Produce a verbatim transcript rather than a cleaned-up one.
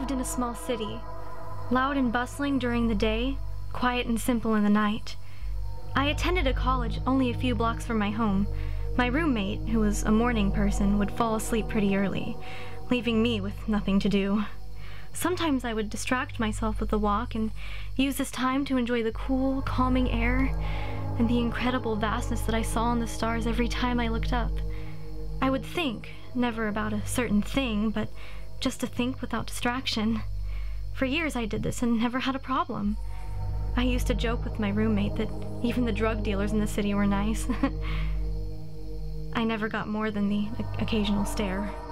lived in a small city, loud and bustling during the day, quiet and simple in the night. I attended a college only a few blocks from my home. My roommate, who was a morning person, would fall asleep pretty early, leaving me with nothing to do. Sometimes I would distract myself with a walk and use this time to enjoy the cool, calming air and the incredible vastness that I saw in the stars every time I looked up. I would think, never about a certain thing, but just to think without distraction. For years I did this and never had a problem. I used to joke with my roommate that even the drug dealers in the city were nice. I never got more than the occasional stare.